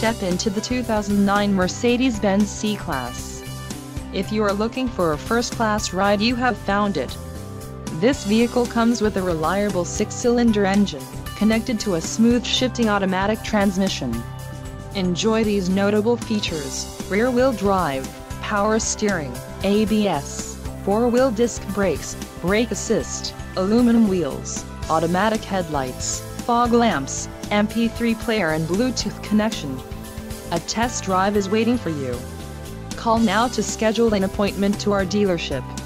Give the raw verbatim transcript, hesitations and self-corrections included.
step into the two thousand nine Mercedes-Benz C-Class. If you are looking for a first-class ride, you have found it. This vehicle comes with a reliable six-cylinder engine, connected to a smooth shifting automatic transmission. Enjoy these notable features: rear-wheel drive, power steering, A B S, four-wheel disc brakes, brake assist, aluminum wheels, automatic headlights, fog lamps, M P three player and Bluetooth connection. A test drive is waiting for you. Call now to schedule an appointment to our dealership.